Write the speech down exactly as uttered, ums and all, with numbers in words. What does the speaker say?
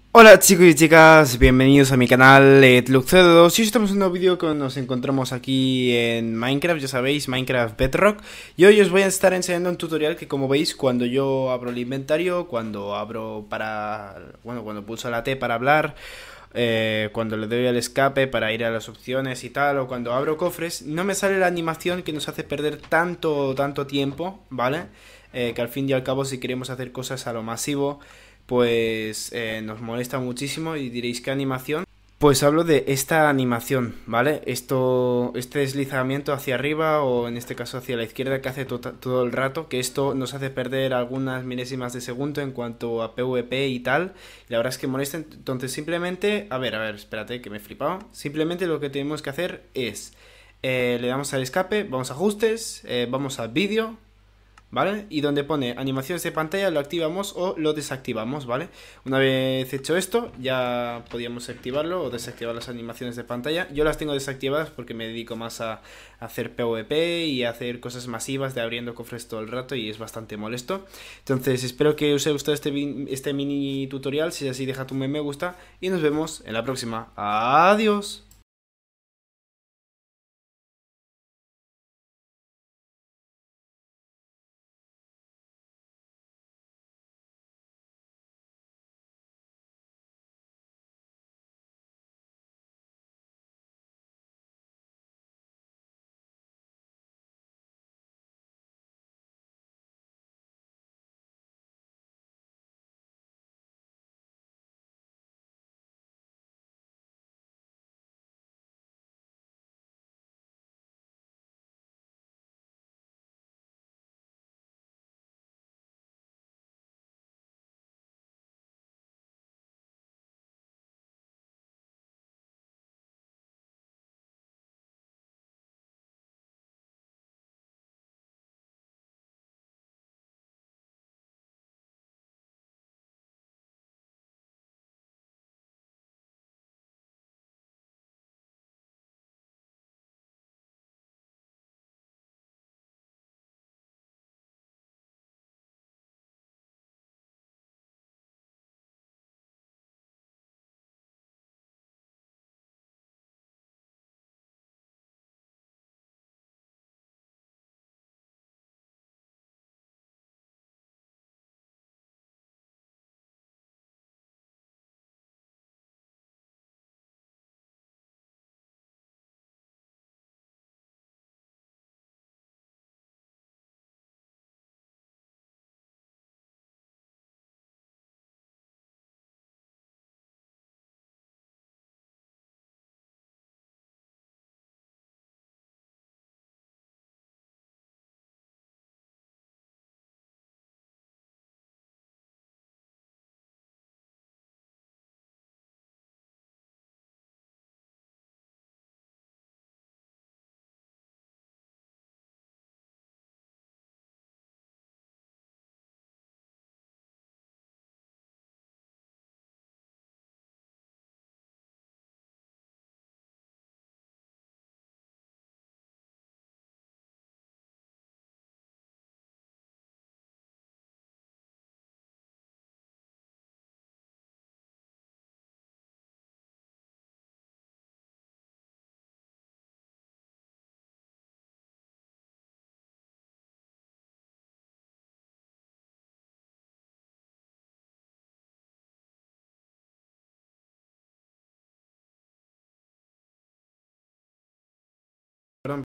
Hola chicos y chicas, bienvenidos a mi canal eh, Tluxedo dos. Y hoy estamos en un nuevo vídeo que nos encontramos aquí en Minecraft, ya sabéis, Minecraft Bedrock. Y hoy os voy a estar enseñando un tutorial que, como veis, cuando yo abro el inventario, cuando abro para... bueno, cuando pulso la T para hablar, eh, cuando le doy al escape para ir a las opciones y tal, o cuando abro cofres, no me sale la animación que nos hace perder tanto, tanto tiempo, ¿vale? Eh, que al fin y al cabo, si queremos hacer cosas a lo masivo, pues eh, nos molesta muchísimo. Y diréis, ¿qué animación? Pues hablo de esta animación, ¿vale? Esto, este deslizamiento hacia arriba o en este caso hacia la izquierda que hace to todo el rato, que esto nos hace perder algunas milésimas de segundo en cuanto a PvP y tal. Y la verdad es que molesta. Entonces simplemente, a ver, a ver, espérate que me he flipado. Simplemente lo que tenemos que hacer es, eh, le damos al escape, vamos a ajustes, eh, vamos a vídeo, ¿vale? Y donde pone animaciones de pantalla lo activamos o lo desactivamos, ¿vale? Una vez hecho esto, ya podíamos activarlo o desactivar las animaciones de pantalla. Yo las tengo desactivadas porque me dedico más a hacer PvP y a hacer cosas masivas de abriendo cofres todo el rato y es bastante molesto. Entonces espero que os haya gustado este, este mini tutorial. Si es así, deja tu me gusta y nos vemos en la próxima. Adiós. Perdón.